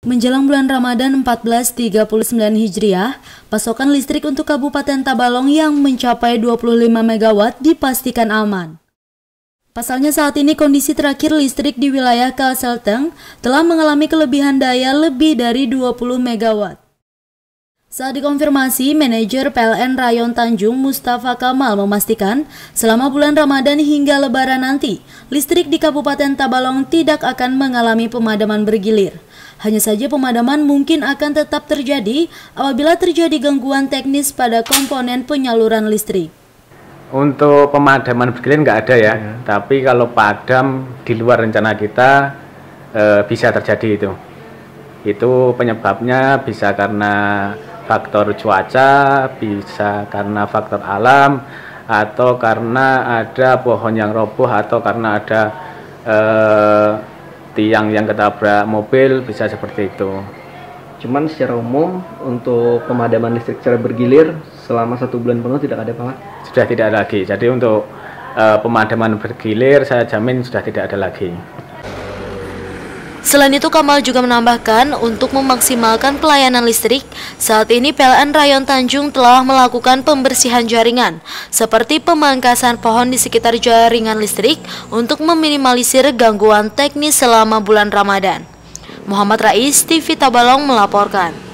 Menjelang bulan Ramadan 1439 Hijriah, pasokan listrik untuk Kabupaten Tabalong yang mencapai 25 MW dipastikan aman. Pasalnya saat ini kondisi terakhir listrik di wilayah Kalselteng telah mengalami kelebihan daya lebih dari 20 MW. Saat dikonfirmasi, manajer PLN Rayon Tanjung Mustafa Kamal memastikan selama bulan Ramadan hingga Lebaran nanti, listrik di Kabupaten Tabalong tidak akan mengalami pemadaman bergilir. Hanya saja pemadaman mungkin akan tetap terjadi apabila terjadi gangguan teknis pada komponen penyaluran listrik. Untuk pemadaman bergilir nggak ada ya, tapi kalau padam di luar rencana kita bisa terjadi itu. Itu penyebabnya bisa karena faktor cuaca, bisa karena faktor alam, atau karena ada pohon yang roboh, atau karena ada tiang yang ketabrak mobil, bisa seperti itu. Cuman secara umum untuk pemadaman listrik secara bergilir selama 1 bulan penuh tidak ada, Pak? Sudah tidak ada lagi. Jadi untuk pemadaman bergilir saya jamin sudah tidak ada lagi. Selain itu, Kamal juga menambahkan untuk memaksimalkan pelayanan listrik, saat ini PLN Rayon Tanjung telah melakukan pembersihan jaringan, seperti pemangkasan pohon di sekitar jaringan listrik untuk meminimalisir gangguan teknis selama bulan Ramadan. Muhammad Rais, TV Tabalong melaporkan.